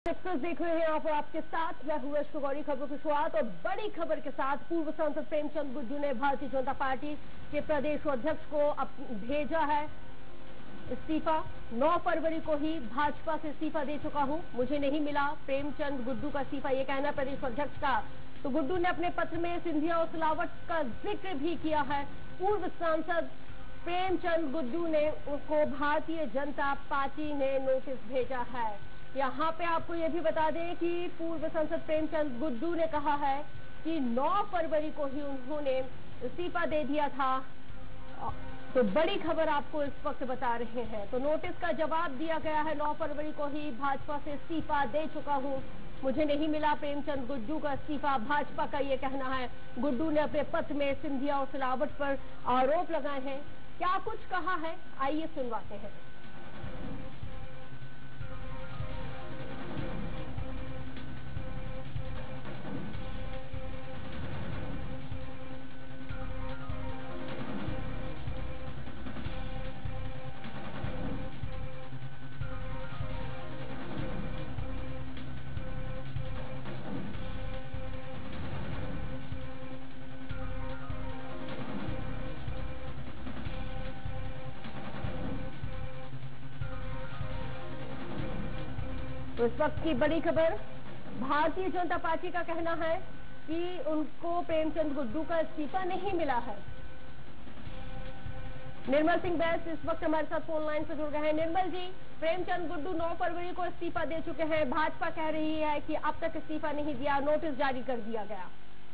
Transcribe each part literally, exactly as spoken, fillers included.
Express देख रहे हैं आप और आपके साथ मैं हूं यश गौरी। खबरों की शुरुआत और बड़ी खबर के साथ पूर्व सांसद प्रेमचंद गुड्डू ने भारतीय जनता पार्टी के प्रदेश अध्यक्ष को भेजा है इस्तीफा। नौ फरवरी को ही भाजपा से इस्तीफा दे चुका हूं, मुझे नहीं मिला प्रेमचंद गुड्डू का इस्तीफा, ये कहना प्रदेश अध्यक्ष का। तो गुड्डू ने अपने पत्र में सिंधिया और सिलावट का जिक्र भी किया है। पूर्व सांसद प्रेमचंद गुड्डू ने उनको भारतीय जनता पार्टी ने नोटिस भेजा है। यहाँ पे आपको ये भी बता दें कि पूर्व सांसद प्रेमचंद गुड्डू ने कहा है कि नौ फरवरी को ही उन्होंने इस्तीफा दे दिया था। तो बड़ी खबर आपको इस वक्त बता रहे हैं। तो नोटिस का जवाब दिया गया है, नौ फरवरी को ही भाजपा से इस्तीफा दे चुका हूं, मुझे नहीं मिला प्रेमचंद गुड्डू का इस्तीफा, भाजपा का ये कहना है। गुड्डू ने अपने पत्र में सिंधिया और सिलावट पर आरोप लगाए हैं। क्या कुछ कहा है, आइए सुनवाते हैं। तो इस वक्त की बड़ी खबर, भारतीय जनता पार्टी का कहना है कि उनको प्रेमचंद गुड्डू का इस्तीफा नहीं मिला है। निर्मल सिंह बैस इस वक्त हमारे साथ फोन लाइन से जुड़ गए हैं। निर्मल जी, प्रेमचंद गुड्डू नौ फरवरी को इस्तीफा दे चुके हैं, भाजपा कह रही है कि अब तक इस्तीफा नहीं दिया, नोटिस जारी कर दिया गया।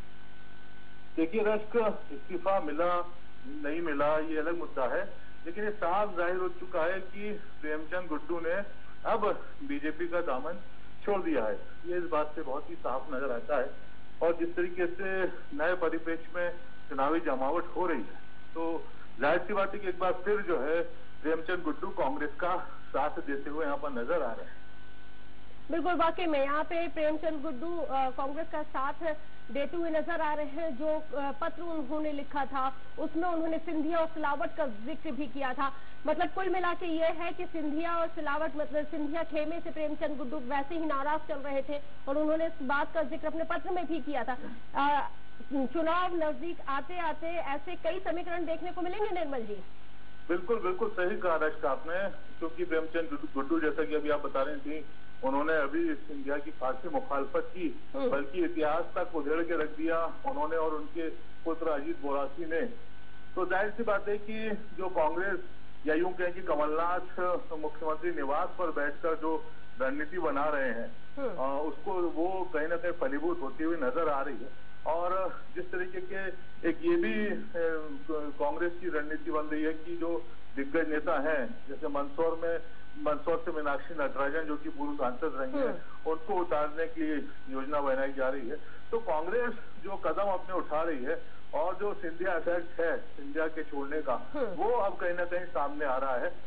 देखिए रश्क, इस्तीफा मिला नहीं मिला ये अलग मुद्दा है, लेकिन ये साफ जाहिर हो चुका है कि प्रेमचंद गुड्डू ने अब बीजेपी का दामन छोड़ दिया है। ये इस बात से बहुत ही साफ नजर आता है। और जिस तरीके से नए परिप्रेक्ष्य में चुनावी जमावट हो रही है, तो जाहिर सी बात है कि एक बार फिर जो है प्रेमचंद गुड्डू कांग्रेस का साथ देते हुए यहाँ पर नजर आ रहे हैं। बिल्कुल, वाकई में यहाँ पे प्रेमचंद गुड्डू कांग्रेस का साथ देते हुए नजर आ रहे हैं। जो पत्र उन्होंने लिखा था उसमें उन्होंने सिंधिया और सिलावट का जिक्र भी किया था। मतलब कुल मिला के ये है कि सिंधिया और सिलावट, मतलब सिंधिया खेमे से प्रेमचंद गुड्डू वैसे ही नाराज चल रहे थे और उन्होंने इस बात का जिक्र अपने पत्र में भी किया था। आ, चुनाव नजदीक आते आते ऐसे कई समीकरण देखने को मिलेंगे निर्मल जी। बिल्कुल बिल्कुल सही कहा रश्क आपने, क्योंकि प्रेमचंद गुड्डू जैसा कि अभी आप बता रही थी, उन्होंने अभी सिंधिया की खासी मुखालफत की, बल्कि इतिहास तक उधेड़ के रख दिया उन्होंने और उनके पुत्र अजीत बोरासी ने। तो जाहिर सी बात है कि जो कांग्रेस, या यूं कहें कि कमलनाथ मुख्यमंत्री निवास पर बैठकर जो रणनीति बना रहे हैं, आ, उसको वो कहीं ना कहीं फलीभूत होती हुई नजर आ रही है। और जिस तरीके के एक ये भी कांग्रेस की रणनीति बन रही है कि जो दिग्गज नेता हैं, जैसे मंदसौर में मंदसौर से मीनाक्षी नटराजन जो कि पूर्व सांसद रही हैं, उनको उतारने के लिए योजना बनाई जा रही है। तो कांग्रेस जो कदम अपने उठा रही है और जो सिंधिया इफेक्ट है सिंधिया के छोड़ने का, वो अब कहीं ना कहीं सामने आ रहा है।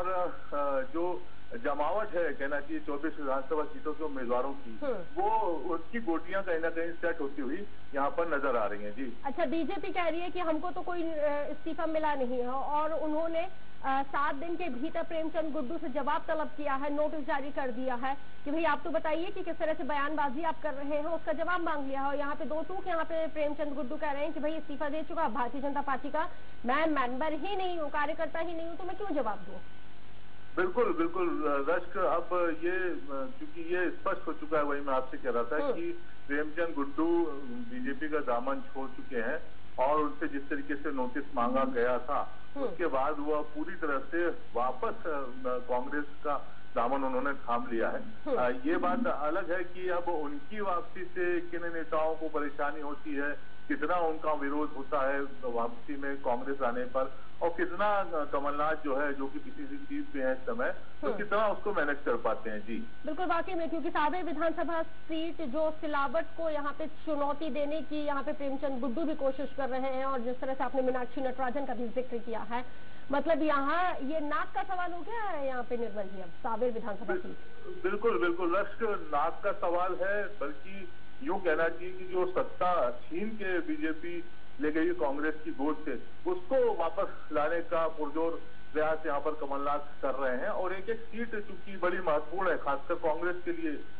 और जो जमावट है कहना चाहिए चौबीस विधानसभा सीटों के उम्मीदवारों की, वो उसकी गोटियां कहीं ना कहीं सेट होती हुई यहाँ पर नजर आ रही हैं। जी अच्छा, बीजेपी कह रही है कि हमको तो कोई इस्तीफा मिला नहीं है और उन्होंने सात दिन के भीतर प्रेमचंद गुड्डू से जवाब तलब किया है, नोटिस जारी कर दिया है कि भाई आप तो बताइए कि किस तरह से बयानबाजी आप कर रहे हैं, उसका जवाब मांग लिया है। और यहाँ पे दो टूक यहाँ पे प्रेमचंद गुड्डू कह रहे हैं कि भाई इस्तीफा दे चुका भारतीय जनता पार्टी का, मैं मेंबर ही नहीं हूँ, कार्यकर्ता ही नहीं हूँ, तो मैं क्यों जवाब दूँ। बिल्कुल बिल्कुल रश्क, अब ये क्योंकि ये स्पष्ट हो चुका है, वही मैं आपसे कह रहा था कि प्रेमचंद गुड्डू बीजेपी का दामन छोड़ चुके हैं और उनसे जिस तरीके से नोटिस मांगा गया था, उसके बाद वह पूरी तरह से वापस कांग्रेस का दामन उन्होंने थाम लिया है। ये बात अलग है कि अब उनकी वापसी से किन नेताओं को परेशानी होती है, कितना उनका विरोध होता है वापसी में कांग्रेस आने पर, और कितना कमलनाथ जो है जो कि किसी सीट पे है इस समय, तो कितना उसको मैनेज कर पाते हैं। जी बिल्कुल, वाकई में, क्योंकि सावेर विधानसभा सीट जो सिलावट को यहाँ पे चुनौती देने की यहाँ पे प्रेमचंद गुड्डू भी कोशिश कर रहे हैं। और जिस तरह से आपने मीनाक्षी नटराजन का भी जिक्र किया है, मतलब यहाँ ये नाक का सवाल हो गया है यहाँ पे निर्मल जी, अब सावेर विधानसभा सीट। बिल्कुल बिल्कुल रश्क, नाक का सवाल है, बल्कि यूं कहना चाहिए कि जो सत्ता छीन के बीजेपी ले गई कांग्रेस की गोद से, उसको वापस लाने का पुरजोर प्रयास यहाँ पर कमलनाथ कर रहे हैं। और एक एक सीट चूंकि बड़ी महत्वपूर्ण है खासकर कांग्रेस के लिए,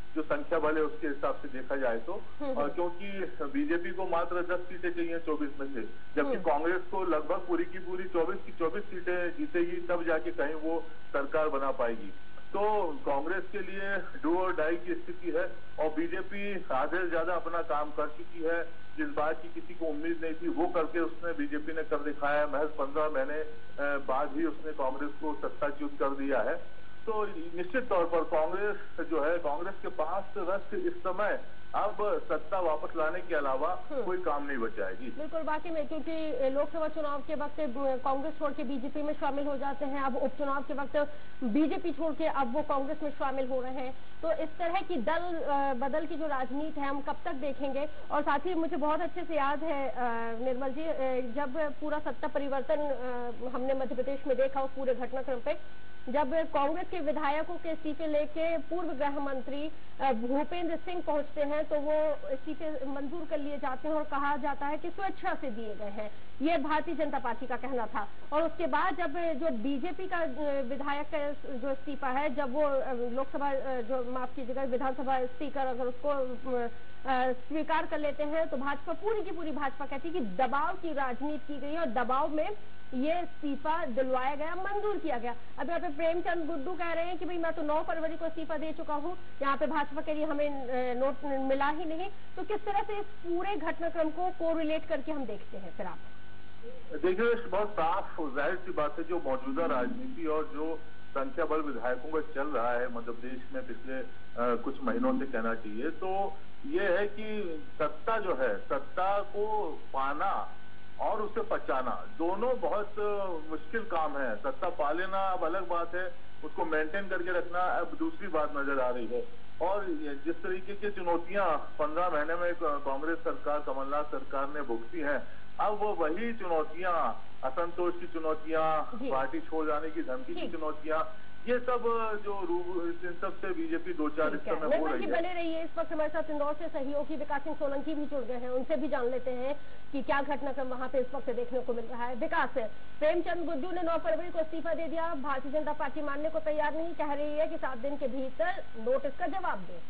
जो संख्या बल है उसके हिसाब से देखा जाए तो, और क्योंकि बीजेपी को मात्र दस सीटें चाहिए चौबीस में से, जबकि कांग्रेस को लगभग पूरी की पूरी चौबीस की चौबीस सीटें जीतेगी, तब जाके कहीं वो सरकार बना पाएगी। तो कांग्रेस के लिए डू और डाई की स्थिति है, और बीजेपी आधे से ज्यादा अपना काम कर चुकी है। जिस बात की किसी को उम्मीद नहीं थी वो करके उसने बीजेपी ने कर दिखाया है। महज पंद्रह महीने बाद ही उसने कांग्रेस को सत्ताच्युत कर दिया है। तो निश्चित तौर पर कांग्रेस जो है, कांग्रेस के पास बस इस समय अब सत्ता वापस लाने के अलावा कोई काम नहीं बचाएगी। बिल्कुल, बाकी में क्योंकि लोकसभा चुनाव के वक्त कांग्रेस छोड़ के बीजेपी में शामिल हो जाते हैं, अब उपचुनाव के वक्त बीजेपी छोड़ के अब वो कांग्रेस में शामिल हो रहे हैं। तो इस तरह की दल बदल की जो राजनीति है हम कब तक देखेंगे। और साथ ही मुझे बहुत अच्छे से याद है निर्मल जी, जब पूरा सत्ता परिवर्तन हमने मध्य प्रदेश में देखा, उस पूरे घटनाक्रम पे जब कांग्रेस के विधायकों के इस्तीफे लेके पूर्व गृह मंत्री भूपेंद्र सिंह पहुंचते हैं, तो वो इस्तीफे मंजूर कर लिए जाते हैं और कहा जाता है कि स्वेच्छा से दिए गए हैं, ये भारतीय जनता पार्टी का कहना था। और उसके बाद जब जो बीजेपी का विधायक का जो इस्तीफा है, जब वो लोकसभा जो माफ कीजिएगा विधानसभा स्पीकर अगर उसको स्वीकार कर लेते हैं, तो भाजपा पूरी की पूरी भाजपा कहती है कि दबाव की राजनीति की गई और दबाव में ये इस्तीफा दिलवाया गया, मंजूर किया गया। अब यहाँ पे प्रेमचंद गुड्डू कह रहे हैं कि भाई मैं तो नौ फरवरी को इस्तीफा दे चुका हूँ, यहाँ पे भाजपा के लिए हमें नोट मिला ही नहीं। तो किस तरह से इस पूरे घटनाक्रम को कोरिलेट करके हम देखते हैं फिर आप? देखिए, बहुत साफ जाहिर सी बात है, जो मौजूदा राजनीति और जो संख्या बल विधायकों का चल रहा है मध्य प्रदेश में पिछले आ, कुछ महीनों से कहना चाहिए, तो ये है कि सत्ता जो है, सत्ता को पाना और उसे पचाना दोनों बहुत मुश्किल काम है। सत्ता पा लेना अब अलग बात है, उसको मेंटेन करके रखना अब दूसरी बात नजर आ रही है। और जिस तरीके की चुनौतियां पंद्रह महीने में कांग्रेस सरकार, कमलनाथ सरकार ने भुगती हैं, अब वो वही चुनौतियां, असंतोष की चुनौतियां, पार्टी छोड़ जाने की धमकी की चुनौतियां, ये सब जो इन सब से बीजेपी दो चार इस समय हो रही है। बने रही है। इस वक्त हमारे साथ इंदौर से सहयोगी विकास सिंह सोलंकी भी जुड़ गए हैं, उनसे भी जान लेते हैं कि क्या घटनाक्रम वहां पे इस वक्त देखने को मिल रहा है। विकास, प्रेमचंद गुड्डू ने नौ फरवरी को इस्तीफा दे दिया, भारतीय जनता पार्टी मानने को तैयार नहीं, कह रही है कि सात दिन के भीतर नोटिस का जवाब दे।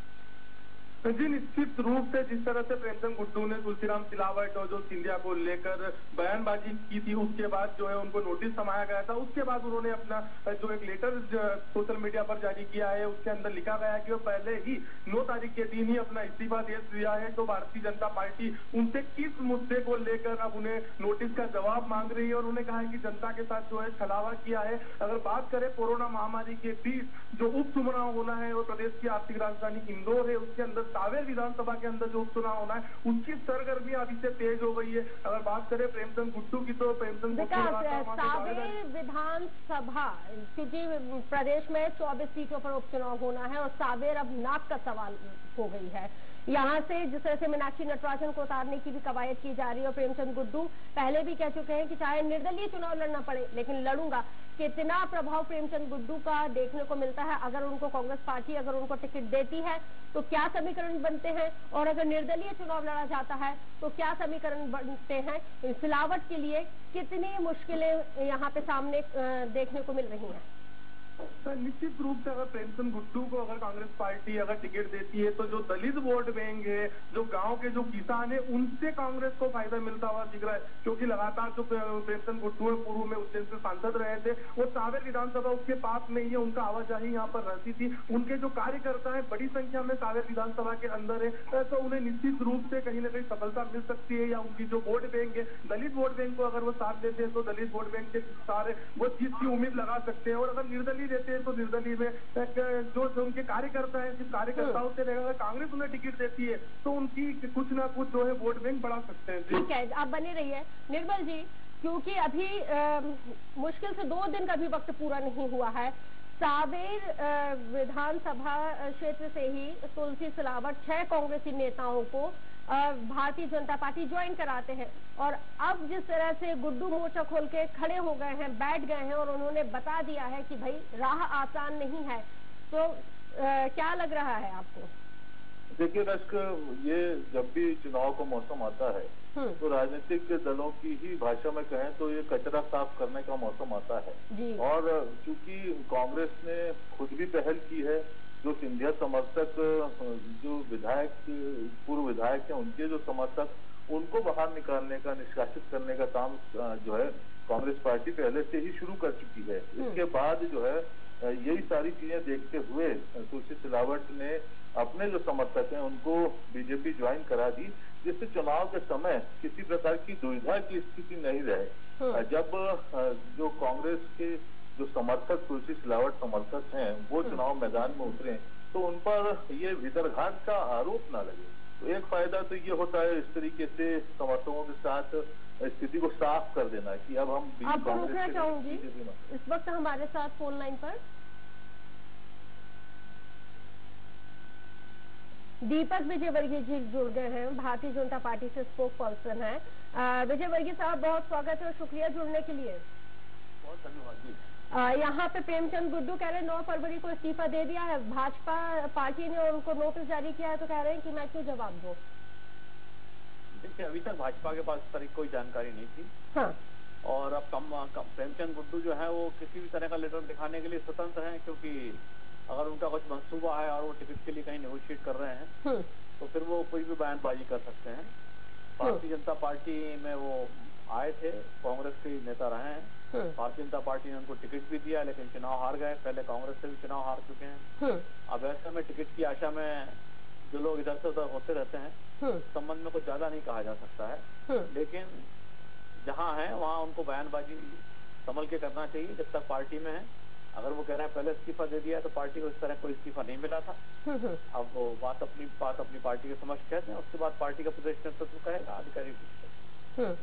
जी, निश्चित रूप से जिस तरह से प्रेमचंद गुड्डू ने तुलसीराम सिलावट और जो सिंधिया को लेकर बयानबाजी की थी, उसके बाद जो है उनको नोटिस समाया गया था। उसके बाद उन्होंने अपना जो एक लेटर सोशल मीडिया पर जारी किया है, उसके अंदर लिखा गया है कि वो पहले ही नौ तारीख के दिन ही अपना इस्तीफा दे दिया है। तो भारतीय जनता पार्टी उनसे किस मुद्दे को लेकर अब उन्हें नोटिस का जवाब मांग रही है, और उन्हें कहा है कि जनता के साथ जो है छलावा किया है। अगर बात करें कोरोना महामारी के बीच जो उपचुनाव होना है, और प्रदेश की आर्थिक राजधानी इंदौर है, उसके अंदर सावेर विधानसभा के अंदर जो उपचुनाव होना है, उसकी सरगर्मी अभी से तेज हो गई है। अगर बात करें प्रेमचंद गुड्डू की, तो प्रेमचंद गुड्डू सावेर विधानसभा, क्योंकि प्रदेश में चौबीस सीटों पर उपचुनाव होना है और सावेर अब नाक का सवाल हो गई है। यहाँ से जिस तरह से मीनाक्षी नटराजन को उतारने की भी कवायद की जा रही है, और प्रेमचंद गुड्डू पहले भी कह चुके हैं कि चाहे निर्दलीय चुनाव लड़ना पड़े लेकिन लड़ूंगा। कितना प्रभाव प्रेमचंद गुड्डू का देखने को मिलता है? अगर उनको कांग्रेस पार्टी अगर उनको टिकट देती है तो क्या समीकरण बनते हैं, और अगर निर्दलीय चुनाव लड़ा जाता है तो क्या समीकरण बनते हैं? सिलावट के लिए कितनी मुश्किलें यहाँ पे सामने देखने को मिल रही हैं? सर, निश्चित रूप से अगर प्रेमचंद गुड्डू को अगर कांग्रेस पार्टी अगर टिकट देती है, तो जो दलित वोट बैंक है, जो गांव के जो किसान है, उनसे कांग्रेस को फायदा मिलता हुआ दिख रहा है। क्योंकि लगातार जो प्रेमचंद गुड्डू है, पूर्व में उज्जैन से सांसद रहे थे, वो सावेर विधानसभा उसके पास में ही है, उनका आवाजाही यहाँ पर रहती थी। उनके जो कार्यकर्ता है बड़ी संख्या में सावेर विधानसभा के अंदर है, तो उन्हें निश्चित रूप से कहीं ना कहीं सफलता मिल सकती है। या उनकी जो वोट बैंक है, दलित वोट बैंक को अगर वो साथ देते हैं, तो दलित वोट बैंक के सारे वो जीत की उम्मीद लगा सकते हैं। और अगर निर्दलीय देते हैं, तो निर्दलीय में जो उनके कार्यकर्ता है, सिर्फ कार्यकर्ताओं से रहेगा। कांग्रेस उन्हें टिकट देती है तो उनकी कुछ ना कुछ जो है वोट बैंक बढ़ा सकते हैं। ठीक है, आप बने रहिए निर्मल जी, क्योंकि अभी आ, मुश्किल से दो दिन का भी वक्त पूरा नहीं हुआ है। सावेर विधानसभा क्षेत्र से ही तुलसी सिलावट छह कांग्रेसी नेताओं को भारतीय जनता पार्टी ज्वाइन कराते हैं, और अब जिस तरह से गुड्डू मोर्चा खोल के खड़े हो गए हैं, बैठ गए हैं, और उन्होंने बता दिया है कि भाई राह आसान नहीं है, तो आ, क्या लग रहा है आपको? देखिए रश्क, ये जब भी चुनाव का मौसम आता है तो राजनीतिक दलों की ही भाषा में कहें तो ये कचरा साफ करने का मौसम आता है। और चूंकि कांग्रेस ने खुद भी पहल की है जो सिंधिया समर्थक, जो विधायक, पूर्व विधायक हैं, उनके जो समर्थक, उनको बाहर निकालने का, निष्कासित करने का काम जो है कांग्रेस पार्टी पहले से ही शुरू कर चुकी है। इसके बाद जो है यही सारी चीजें देखते हुए तुलसी सिलावट ने अपने जो समर्थक हैं उनको बीजेपी ज्वाइन करा दी, जिससे चुनाव के समय किसी प्रकार की दुविधा की स्थिति नहीं रहे। जब जो कांग्रेस के जो समर्थक, तुलसी सिलावट समर्थक हैं, वो चुनाव मैदान में उतरे तो उन पर ये विदर्घात का आरोप ना लगे। तो एक फायदा तो ये होता है इस तरीके से समर्थकों के साथ स्थिति को साफ कर देना कि अब हम आपको रोकना चाहूंगी। इस वक्त हमारे साथ फोन लाइन पर दीपक विजयवर्गीय जी जुड़ गए हैं, भारतीय जनता पार्टी से स्पोक पर्सन है। विजयवर्गीय साहब, बहुत स्वागत है और शुक्रिया जुड़ने के लिए। बहुत धन्यवाद जी। यहाँ पे प्रेमचंद गुड्डू कह रहे हैं नौ फरवरी को इस्तीफा दे दिया है, भाजपा पार्टी ने उनको नोटिस जारी किया है, तो कह रहे हैं कि मैं क्यों जवाब दूं। देखिए, अभी तक भाजपा के पास इस तरह की कोई जानकारी नहीं थी। हाँ। और अब कम, कम प्रेमचंद गुड्डू जो है वो किसी भी तरह का लेटर दिखाने के लिए स्वतंत्र हैं, क्योंकि अगर उनका कुछ मंसूबा है और वो टिकट के लिए कहीं नेगोशिएट कर रहे हैं तो फिर वो कोई भी बयानबाजी कर सकते हैं। भारतीय जनता पार्टी में वो आए थे, कांग्रेस के नेता रहे हैं, भारतीय जनता पार्टी ने उनको टिकट भी दिया लेकिन चुनाव हार गए। पहले कांग्रेस से भी चुनाव हार चुके हैं। अब ऐसे में टिकट की आशा में जो लोग इधर से उधर होते रहते हैं, इस संबंध में कुछ ज्यादा नहीं कहा जा सकता है। लेकिन जहाँ है वहाँ उनको बयानबाजी संभल के करना चाहिए जब तक पार्टी में है। अगर वो कह रहे हैं पहले इस्तीफा दे दिया है तो पार्टी को इस तरह कोई इस्तीफा नहीं मिला था। अब वो बात अपनी बात अपनी पार्टी के समक्ष कहते हैं, उसके बाद पार्टी का प्रदेश नेतृत्व कहेगा, आधिकारिक।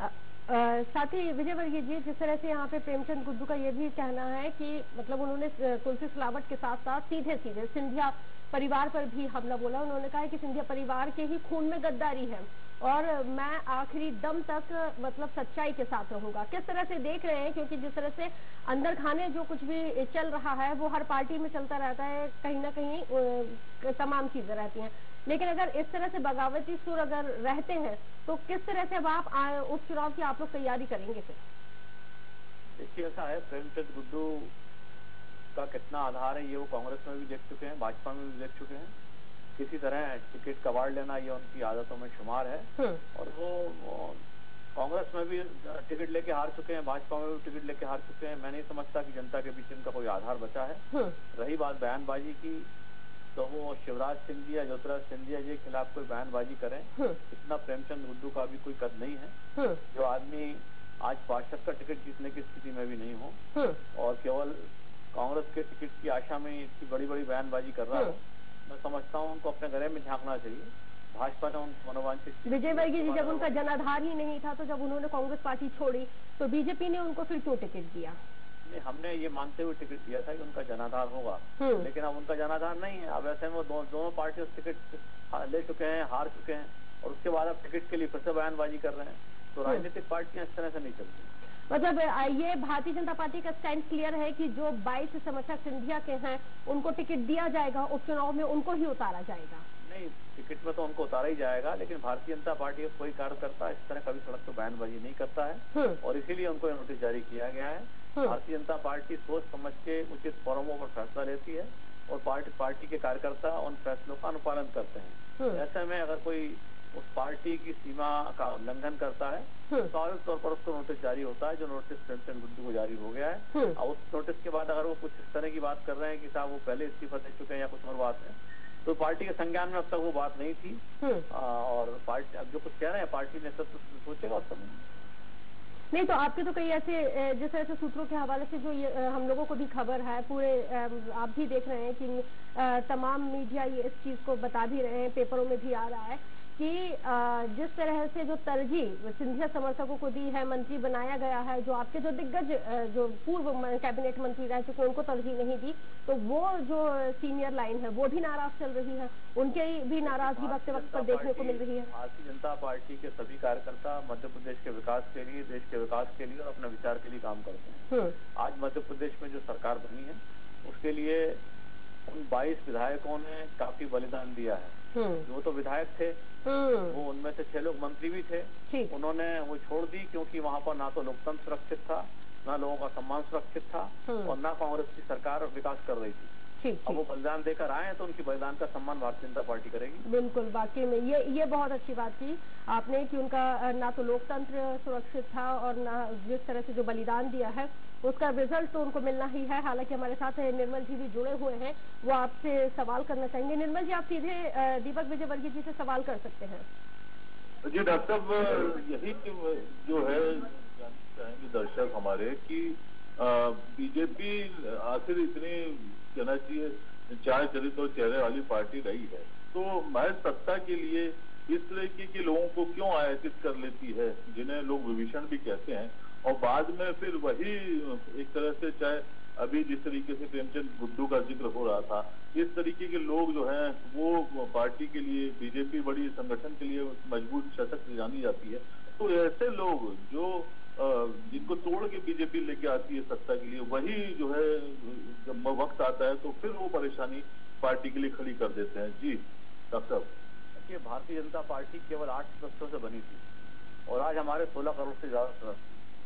साथ ही विजयवर्गीय जी, जिस तरह से यहाँ पे प्रेमचंद गुड्डू का ये भी कहना है कि मतलब उन्होंने तुलसी सिलावट के साथ साथ सीधे सीधे सिंधिया परिवार पर भी हमला बोला। उन्होंने कहा है कि सिंधिया परिवार के ही खून में गद्दारी है और मैं आखिरी दम तक मतलब सच्चाई के साथ रहूंगा। किस तरह से देख रहे हैं, क्योंकि जिस तरह से अंदर खाने जो कुछ भी चल रहा है वो हर पार्टी में चलता रहता है, कहीं ना कहीं तमाम चीजें रहती हैं, लेकिन अगर इस तरह से बगावती सुर अगर रहते हैं तो किस तरह से अब आप उपचुनाव की आप लोग तैयारी करेंगे फिर? देखिए, ऐसा है, प्रेमचंद गुड्डू का कितना आधार है ये वो कांग्रेस में भी देख चुके हैं, भाजपा में भी देख चुके हैं। किसी तरह टिकट कबाड़ लेना ये उनकी आदतों में शुमार है और वो, वो कांग्रेस में भी टिकट लेके हार चुके हैं, भाजपा में भी टिकट लेके हार चुके हैं। मैं नहीं समझता कि जनता के बीच इनका कोई आधार बचा है। रही बात बयानबाजी की, तो वो शिवराज सिंधिया, ज्योतिराज सिंधिया जी के खिलाफ कोई बयानबाजी करें, इतना प्रेमचंद गुड्डू का भी कोई कद नहीं है। जो आदमी आज पार्षद का टिकट जीतने की स्थिति में भी नहीं हो और केवल कांग्रेस के टिकट की आशा में इतनी बड़ी बड़ी बयानबाजी कर रहा हो, मैं समझता हूँ उनको अपने घरे में झांकना चाहिए। भाजपा ने उनको मनोवांछित। विजयवर्गीय जी, जब उनका जनाधार ही नहीं था तो जब उन्होंने कांग्रेस पार्टी छोड़ी तो बीजेपी ने उनको फिर क्यों टिकट दिया? नहीं, हमने ये मानते हुए टिकट दिया था कि उनका जनाधार होगा, लेकिन अब उनका जनाधार नहीं है। अब ऐसे में दो, दोनों पार्टियों से टिकट ले चुके हैं, हार चुके हैं और उसके बाद अब टिकट के लिए फिर से बयानबाजी कर रहे हैं। तो राजनीतिक पार्टियां इस तरह से नहीं चलती। मतलब ये भारतीय जनता पार्टी का स्टैंड क्लियर है कि जो बाईस समर्थक सिंधिया के हैं उनको टिकट दिया जाएगा, उपचुनाव में उनको ही उतारा जाएगा? नहीं, टिकट में तो उनको उतारा ही जाएगा, लेकिन भारतीय जनता पार्टी का कोई कार्यकर्ता इस तरह कभी सड़क पर बयानबाजी नहीं करता है और इसीलिए उनको नोटिस जारी किया गया है। भारतीय जनता पार्टी सोच समझ के उचित फोरमों पर फैसला लेती है और पार्टी पार्टी के कार्यकर्ता उन फैसलों का अनुपालन करते हैं। ऐसे में अगर कोई उस पार्टी की सीमा का उल्लंघन करता है तो स्वाभाविक तौर पर उसको नोटिस जारी होता है, जो नोटिस प्रेमचंद गुड्डू को जारी हो गया है। और उस नोटिस के बाद अगर वो कुछ इस तरह की बात कर रहे हैं कि साहब वो पहले इस्तीफा दे चुके हैं या कुछ और बात है, तो पार्टी के संज्ञान में अब तक वो बात नहीं थी। और पार्टी अब जो कुछ कह रहे हैं पार्टी ने सब सोचेगा उस समय। नहीं तो आपके तो कई ऐसे जिस तरह से सूत्रों के हवाले से जो ये हम लोगों को भी खबर है, पूरे आप भी देख रहे हैं कि तमाम मीडिया ये इस चीज को बता भी रहे हैं, पेपरों में भी आ रहा है कि जिस तरह से जो तरजीह सिंधिया समर्थकों को दी है, मंत्री बनाया गया है, जो आपके जो दिग्गज जो पूर्व कैबिनेट मंत्री रह चुके उनको तरजीह नहीं दी, तो वो जो सीनियर लाइन है वो भी नाराज चल रही है, उनके भी नाराजगी वक्त वक्त पर देखने को मिल रही है। भारतीय जनता पार्टी के सभी कार्यकर्ता मध्य प्रदेश के विकास के लिए, देश के विकास के लिए और अपने विचार के लिए काम करते हैं। आज मध्य प्रदेश में जो सरकार बनी है उसके लिए उन बाईस विधायकों ने काफी बलिदान दिया है। वो तो विधायक थे, वो उनमें से छह लोग मंत्री भी थे, उन्होंने वो छोड़ दी क्योंकि वहाँ पर ना तो लोकतंत्र सुरक्षित था, ना लोगों का सम्मान सुरक्षित था और ना कांग्रेस की सरकार विकास कर रही थी। अब वो बलिदान देकर आए हैं तो उनकी बलिदान का सम्मान भारतीय जनता पार्टी करेगी। बिल्कुल, वाकई में ये ये बहुत अच्छी बात की आपने कि उनका ना तो लोकतंत्र सुरक्षित था और ना जिस तरह से जो बलिदान दिया है उसका रिजल्ट तो उनको मिलना ही है। हालांकि हमारे साथ निर्मल जी भी जुड़े हुए हैं, वो आपसे सवाल करना चाहेंगे। निर्मल जी, आप सीधे दीपक विजयवर्गीय जी से सवाल कर सकते हैं। जी डॉक्टर साहब, यही जो है जानना चाहेंगे दर्शक हमारे कि बीजेपी आखिर इतनी कहना चाहिए चार चरित्र और चेहरे वाली पार्टी रही है, तो महज सत्ता के लिए इस तरीके के लोगों को क्यों आयातित कर लेती है, जिन्हें लोग विभीषण भी कहते हैं, और बाद में फिर वही एक तरह से, चाहे अभी जिस तरीके से प्रेमचंद गुड्डू का जिक्र हो रहा था, इस तरीके के लोग जो हैं वो पार्टी के लिए, बीजेपी बड़ी संगठन के लिए मजबूत सशक्त जानी जाती है, तो ऐसे लोग जो जिनको तोड़ के बीजेपी लेके आती है सत्ता के लिए, वही जो है जब वक्त आता है तो फिर वो परेशानी पार्टी के लिए खड़ी कर देते हैं। जी डॉक्टर साहब, देखिए भारतीय जनता पार्टी केवल आठ सदस्यों से बनी थी और आज हमारे सोलह करोड़ से ज्यादा सदस्य।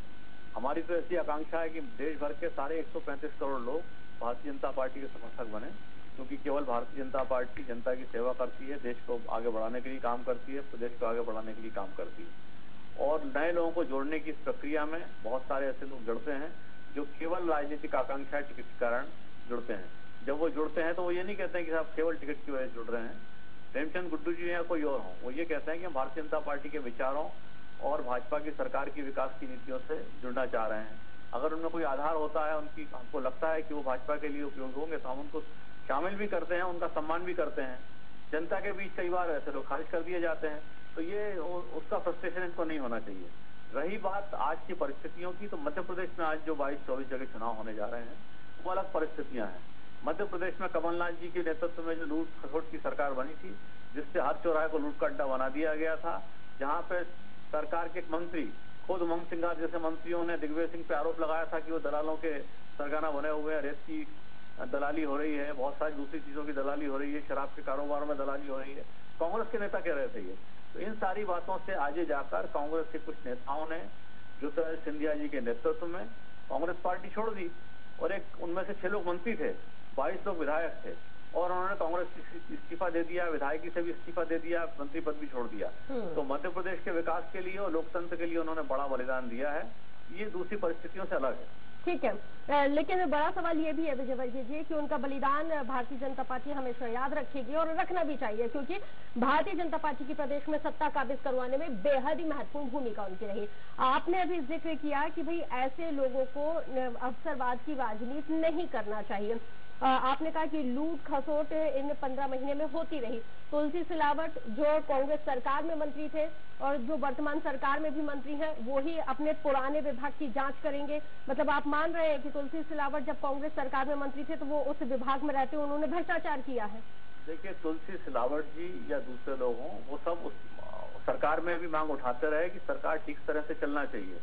हमारी तो ऐसी आकांक्षा है कि देश भर के सारे एक सौ पैंतीस करोड़ लोग भारतीय जनता पार्टी के समर्थक बने, क्योंकि केवल भारतीय जनता पार्टी जनता की सेवा करती है, देश को आगे बढ़ाने के लिए काम करती है, प्रदेश को आगे बढ़ाने के लिए काम करती है। और नए लोगों को जोड़ने की इस प्रक्रिया में बहुत सारे ऐसे लोग जुड़ते हैं जो केवल राजनीतिक आकांक्षा टिकट के कारण जुड़ते हैं। जब वो जुड़ते हैं तो वो ये नहीं कहते हैं कि साहब केवल टिकट की वजह से जुड़ रहे हैं, प्रेमचंद गुड्डू जी या कोई और हो, वो ये कहते हैं कि हम भारतीय जनता पार्टी के विचारों और भाजपा की सरकार की विकास की नीतियों से जुड़ना चाह रहे हैं। अगर उनमें कोई आधार होता है, उनकी हमको लगता है कि वो भाजपा के लिए उपयोगी होंगे, तो हम उनको शामिल भी करते हैं, उनका सम्मान भी करते हैं। जनता के बीच कई बार ऐसे लोग खारिज कर दिए जाते हैं, तो ये उसका फ्रस्ट्रेशन इनको नहीं होना चाहिए। रही बात आज की परिस्थितियों की, तो मध्य प्रदेश में आज जो बाईस चौबीस जगह चुनाव होने जा रहे हैं वो अलग परिस्थितियां हैं। मध्य प्रदेश में कमलनाथ जी के नेतृत्व में जो लूट खसोट की सरकार बनी थी, जिससे हर चौराहे को लूट का अड्डा बना दिया गया था, जहां पे सरकार के एक मंत्री, खुद उमंग सिंघार जैसे मंत्रियों ने दिग्विजय सिंह पे आरोप लगाया था कि वो दलालों के सरगना बने हुए हैं, रेत की दलाली हो रही है, बहुत सारी दूसरी चीजों की दलाली हो रही है, शराब के कारोबार में दलाली हो रही है। कांग्रेस के नेता कह रहे थे ये। तो इन सारी बातों से आगे जाकर कांग्रेस के कुछ नेताओं ने ज्योतिरादित्य सिंधिया जी के नेतृत्व में कांग्रेस पार्टी छोड़ दी, और एक उनमें से छह लोग मंत्री थे, बाईस लोग विधायक थे, और उन्होंने कांग्रेस की इस्तीफा दे दिया, विधायकी से भी इस्तीफा दे दिया, मंत्री पद भी छोड़ दिया। तो मध्य प्रदेश के विकास के लिए और लोकतंत्र के लिए उन्होंने बड़ा बलिदान दिया है। ये दूसरी परिस्थितियों से अलग है। ठीक है, लेकिन बड़ा सवाल ये भी है विजयवर्गीय जी कि उनका बलिदान भारतीय जनता पार्टी हमेशा याद रखेगी और रखना भी चाहिए, क्योंकि भारतीय जनता पार्टी की प्रदेश में सत्ता काबिज करवाने में बेहद ही महत्वपूर्ण भूमिका उनकी रही। आपने अभी जिक्र किया कि भाई ऐसे लोगों को अवसरवाद की राजनीति नहीं करना चाहिए। आपने कहा कि लूट खसोट इन पंद्रह महीने में होती रही। तुलसी सिलावट जो कांग्रेस सरकार में मंत्री थे और जो वर्तमान सरकार में भी मंत्री हैं, वो ही अपने पुराने विभाग की जांच करेंगे। मतलब आप मान रहे हैं कि तुलसी सिलावट जब कांग्रेस सरकार में मंत्री थे तो वो उस विभाग में रहते हुए उन्होंने भ्रष्टाचार किया है? देखिए, तुलसी सिलावट जी या दूसरे लोग हों, वो सब उस सरकार में भी मांग उठाते रहे कि सरकार ठीक तरह से चलना चाहिए।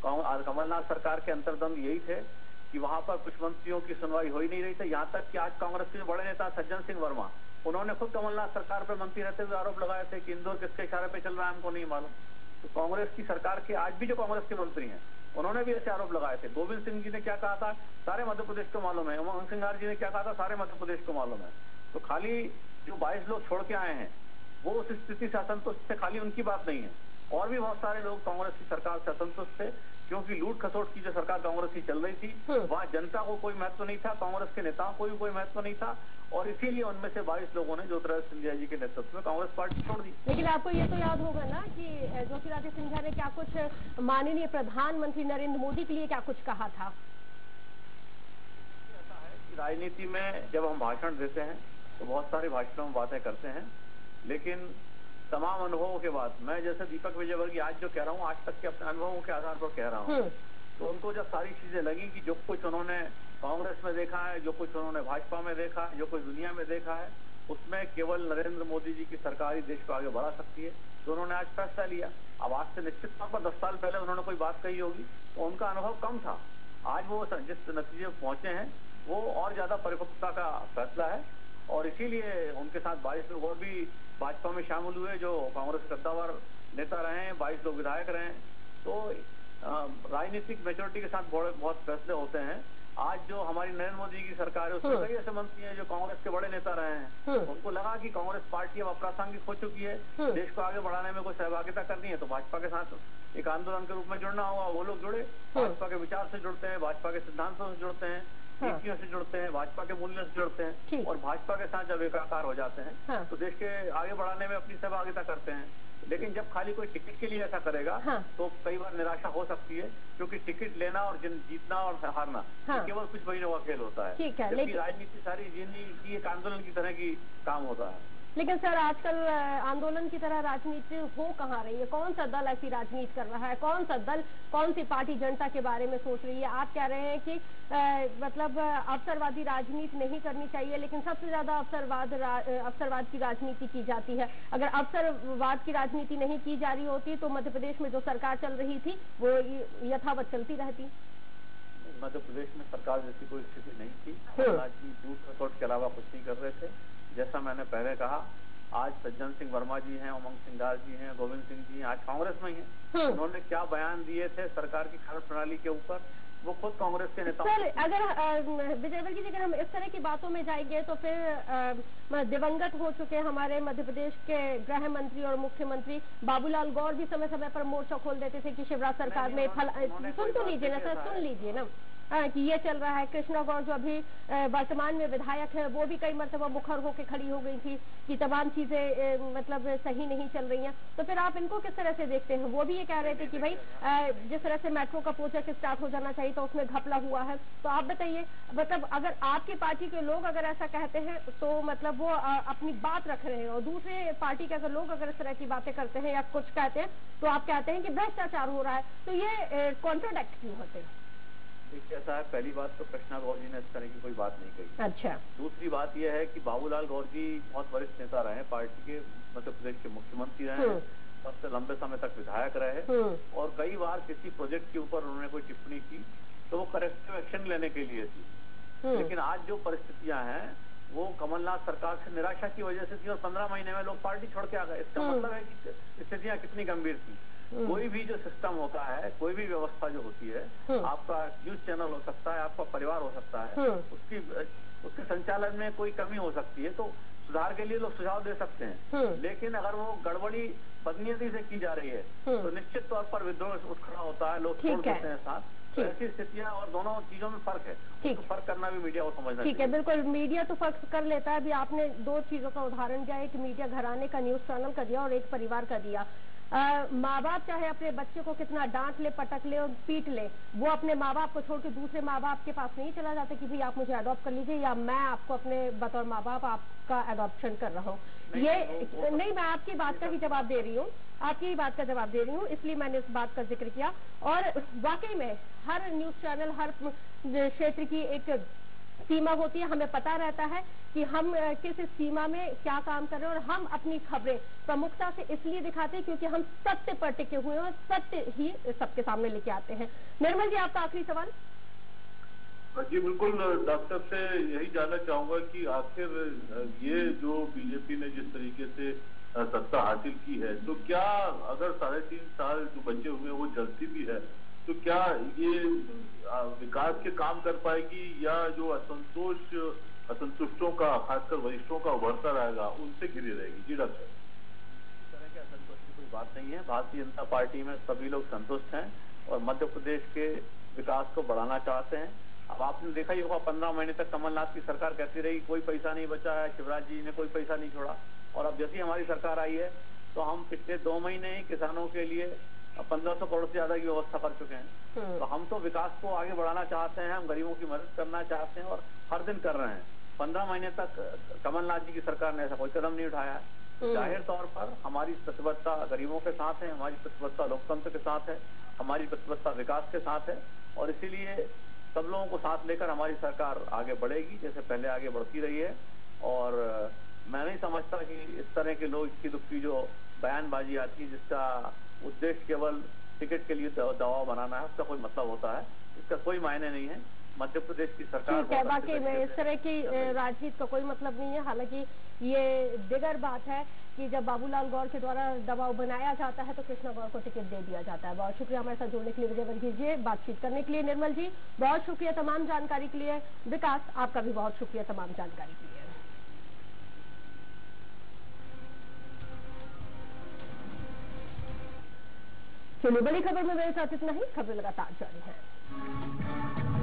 कमलनाथ सरकार के अंतर्दम यही थे कि वहां पर कुछ मंत्रियों की सुनवाई हो ही नहीं रही थी। यहाँ तक कि आज कांग्रेस के बड़े नेता सज्जन सिंह वर्मा, उन्होंने खुद कमलनाथ सरकार पर मंत्री रहते हुए आरोप लगाए थे कि इंदौर किसके इशारे पे चल रहा है हमको नहीं मालूम। तो कांग्रेस की सरकार के आज भी जो कांग्रेस के मंत्री हैं उन्होंने भी ऐसे आरोप लगाए थे। गोविंद सिंह जी ने क्या कहा था सारे मध्य प्रदेश को मालूम है, उमंग सिंघार जी ने क्या कहा था सारे मध्य प्रदेश को मालूम है। तो खाली जो बाईस लोग छोड़ के आए हैं वो उस स्थिति से असंतुष्ट थे, खाली उनकी बात नहीं है, और भी बहुत सारे लोग कांग्रेस की सरकार से असंतुष्ट थे, क्योंकि लूट खसोट की जो सरकार कांग्रेस की चल रही थी वहाँ जनता को कोई महत्व नहीं था, कांग्रेस के नेताओं को भी कोई महत्व नहीं था, और इसीलिए उनमें से बाईस लोगों ने ज्योतिरादित्य सिंधिया जी के नेतृत्व में कांग्रेस पार्टी छोड़ दी। लेकिन आपको ये तो याद होगा ना कि ज्योतिरादित्य सिंधिया ने क्या कुछ माननीय प्रधानमंत्री नरेंद्र मोदी के लिए क्या कुछ कहा था? ऐसा है कि राजनीति में जब हम भाषण देते हैं तो बहुत सारे भाषणों में बातें करते हैं, लेकिन तमाम अनुभवों के बाद, मैं जैसे दीपक विजयवर्गीय आज जो कह रहा हूँ आज तक के अपने अनुभवों के आधार पर कह रहा हूँ, तो उनको जब सारी चीजें लगी कि जो कुछ उन्होंने कांग्रेस में देखा है, जो कुछ उन्होंने भाजपा में देखा है, जो कुछ दुनिया में देखा है, उसमें केवल नरेंद्र मोदी जी की सरकार ही देश को आगे बढ़ा सकती है, तो उन्होंने आज फैसला लिया। अब आज से निश्चित तौर पर दस साल पहले उन्होंने कोई बात कही होगी तो उनका अनुभव कम था। आज वो जिस नतीजे पहुंचे हैं वो और ज्यादा परिपक्वता का फैसला है, और इसीलिए उनके साथ बाईस लोग और भी भाजपा में शामिल हुए जो कांग्रेस कद्दावर नेता रहे हैं, बाईस लोग विधायक रहे हैं। तो राजनीतिक मैच्योरिटी के साथ बहुत बहुत फैसले होते हैं, आज जो हमारी नरेंद्र मोदी की सरकार है उसमें कई ऐसे मंत्री हैं जो कांग्रेस के बड़े नेता रहे हैं। उनको लगा कि कांग्रेस पार्टी अब अप्रासंगिक हो चुकी है, देश को आगे बढ़ाने में कोई सहभागिता करनी है तो भाजपा के साथ एक आंदोलन के रूप में जुड़ना होगा। वो लोग जुड़े, भाजपा के विचार से जुड़ते हैं, भाजपा के सिद्धांतों से जुड़ते हैं, नीतियों से जुड़ते हैं, भाजपा के मूल्यों से जुड़ते हैं और भाजपा के साथ जब एकाकार हो जाते हैं तो देश के आगे बढ़ाने में अपनी सहभागिता करते हैं। लेकिन जब खाली कोई टिकट के लिए ऐसा करेगा हाँ। तो कई बार निराशा हो सकती है, क्योंकि टिकट लेना और जिन जीतना और हारना हाँ। केवल कुछ महीनों का खेल होता है, ठीक है, लेकिन राजनीति सारी जीनी की एक आंदोलन की तरह की काम होता है। लेकिन सर आजकल आंदोलन की तरह राजनीति हो कहाँ रही है? कौन सा दल ऐसी राजनीति कर रहा है? कौन सा दल, कौन सी पार्टी जनता के बारे में सोच रही है? आप कह रहे हैं कि आ, मतलब अवसरवादी राजनीति नहीं करनी चाहिए, लेकिन सबसे ज्यादा अवसरवाद अवसरवाद की राजनीति की जाती है। अगर अवसरवाद की राजनीति नहीं की जा रही होती तो मध्य प्रदेश में जो सरकार चल रही थी वो यथावत चलती रहती। मध्य प्रदेश में सरकार जैसी कोई स्थिति नहीं थी, राजनीति दूर खसोट के अलावा कुछ नहीं कर रहे थे। जैसा मैंने पहले कहा, आज सज्जन सिंह वर्मा जी हैं, उमंग सिंघार जी हैं, गोविंद सिंह जी हैं, आज कांग्रेस में ही हैं। उन्होंने क्या बयान दिए थे सरकार की खाद्य प्रणाली के ऊपर, वो खुद कांग्रेस के नेता। सर अगर विजयवर जी अगर हम इस तरह की बातों में जाएंगे तो फिर दिवंगत हो चुके हमारे मध्य प्रदेश के गृह मंत्री और मुख्यमंत्री बाबूलाल गौर भी समय समय पर मोर्चा खोल देते थे कि शिवराज सरकार में फल सुन तो लीजिए ना सर, सुन लीजिए ना आ, कि ये चल रहा है। कृष्णा गौर जो अभी वर्तमान में विधायक है वो भी कई मरतबा मुखर होकर खड़ी हो गई थी कि तमाम चीजें मतलब सही नहीं चल रही हैं। तो फिर आप इनको किस तरह से देखते हैं? वो भी ये कह रहे थे कि भाई आ, जिस तरह से मेट्रो का प्रोजेक्ट स्टार्ट हो जाना चाहिए तो उसमें घपला हुआ है। तो आप बताइए, मतलब अगर आपकी पार्टी के लोग अगर ऐसा कहते हैं तो मतलब वो आ, अपनी बात रख रहे हैं, और दूसरे पार्टी के अगर लोग अगर इस तरह की बातें करते हैं या कुछ कहते हैं तो आप कहते हैं कि भ्रष्टाचार हो रहा है। तो ये कॉन्ट्राडिक्ट क्यों होते हैं? देखिए ऐसा है, पहली बात तो कृष्णा गौर जी ने इस तरह की कोई बात नहीं कही। अच्छा। दूसरी बात यह है कि बाबूलाल गौर जी बहुत वरिष्ठ नेता रहे, पार्टी के मध्य प्रदेश के मुख्यमंत्री रहे, सबसे लंबे समय तक विधायक रहे, और कई बार किसी प्रोजेक्ट के ऊपर उन्होंने कोई टिप्पणी की तो वो करेक्टिव एक्शन लेने के लिए थी। लेकिन आज जो परिस्थितियां हैं वो कमलनाथ सरकार से निराशा की वजह से थी, और पंद्रह महीने में लोग पार्टी छोड़ के आ गए। इसका मतलब है कि स्थितियां कितनी गंभीर थी। कोई भी जो सिस्टम होता है, कोई भी व्यवस्था जो होती है, आपका न्यूज चैनल हो सकता है, आपका परिवार हो सकता है, उसकी उसके संचालन में कोई कमी हो सकती है तो सुधार के लिए लोग सुझाव दे सकते हैं। लेकिन अगर वो गड़बड़ी बदनीयती से की जा रही है तो निश्चित तौर पर विद्रोह उठ खड़ा होता है, लोग छोड़ देते हैं साथ। तो ऐसी स्थितियां और दोनों चीजों में फर्क है, तो फर्क करना भी मीडिया को समझना ठीक है। बिल्कुल, मीडिया तो फर्क कर लेता है। अभी आपने दो चीजों का उदाहरण दिया, एक मीडिया घराने का, न्यूज चैनल का दिया, और एक परिवार का दिया। माँ बाप चाहे अपने बच्चे को कितना डांट ले, पटक ले और पीट ले, वो अपने माँ बाप को छोड़ के दूसरे माँ बाप के पास नहीं चला जाता कि भाई आप मुझे अडॉप्ट कर लीजिए, या मैं आपको अपने बतौर माँ बाप आपका अडॉप्शन कर रहा हूँ। ये नहीं, मैं आपकी बात का ही जवाब दे रही हूँ, आपकी ही बात का जवाब दे रही हूँ, इसलिए मैंने इस बात का जिक्र किया। और वाकई में हर न्यूज चैनल, हर क्षेत्र की एक सीमा होती है। हमें पता रहता है कि हम किस सीमा में क्या काम कर रहे हैं, और हम अपनी खबरें प्रमुखता से इसलिए दिखाते हैं क्योंकि हम सत्य पर टिके हुए हैं और सत्य ही सबके सामने लेके आते हैं। निर्मल जी, आपका आखिरी सवाल। जी बिल्कुल, डॉक्टर से यही जानना चाहूंगा कि आखिर ये जो बीजेपी ने जिस तरीके से सत्ता हासिल की है, तो क्या अगर साढ़े तीन साल जो बचे हुए वो जलती भी है तो क्या ये विकास के काम कर पाएगी, या जो असंतोष असंतुष्टों का, खासकर वरिष्ठों का बढ़ता रहेगा, उनसे घिरी रहेगी? जी डॉक्टर। इस तरह के असंतोष की कोई बात नहीं है। भारतीय जनता पार्टी में सभी लोग संतुष्ट हैं और मध्य प्रदेश के विकास को बढ़ाना चाहते हैं। अब आपने देखा ही होगा, पंद्रह महीने तक कमलनाथ की सरकार कहती रही कोई पैसा नहीं बचा है, शिवराज जी ने कोई पैसा नहीं छोड़ा, और अब जैसी हमारी सरकार आई है तो हम पिछले दो महीने ही किसानों के लिए पंद्रह सौ करोड़ से ज्यादा की व्यवस्था कर चुके हैं। तो हम तो विकास को आगे बढ़ाना चाहते हैं, हम गरीबों की मदद करना चाहते हैं और हर दिन कर रहे हैं। पंद्रह महीने तक कमलनाथ जी की सरकार ने ऐसा कोई कदम नहीं उठाया है। जाहिर तौर पर हमारी प्रतिबद्धता गरीबों के साथ है, हमारी प्रतिबद्धता लोकतंत्र के साथ है, हमारी प्रतिबद्धता विकास के साथ है, और इसीलिए सब लोगों को साथ लेकर हमारी सरकार आगे बढ़ेगी, जैसे पहले आगे बढ़ती रही है। और मैं नहीं समझता कि इस तरह के लोग इक्की दुक्की जो बयानबाजी आती है जिसका उद्देश्य केवल टिकट के लिए दबाव बनाना है, उसका कोई मतलब होता है, इसका कोई मायने नहीं है। मध्य प्रदेश की सरकार बाकी में इस तरह की राजनीति का कोई मतलब नहीं है। हालांकि ये दिगर बात है कि जब बाबूलाल गौर के द्वारा दबाव बनाया जाता है तो कृष्णा गौर को टिकट दे दिया जाता है। बहुत शुक्रिया हमारे साथ जुड़ने के लिए विजय वर्गीस जी, बातचीत करने के लिए निर्मल जी बहुत शुक्रिया तमाम जानकारी के लिए। विकास आपका भी बहुत शुक्रिया तमाम जानकारी के लिए। चलिए बड़ी खबर में मेरे साथ इतना ही, खबर लगातार जारी है।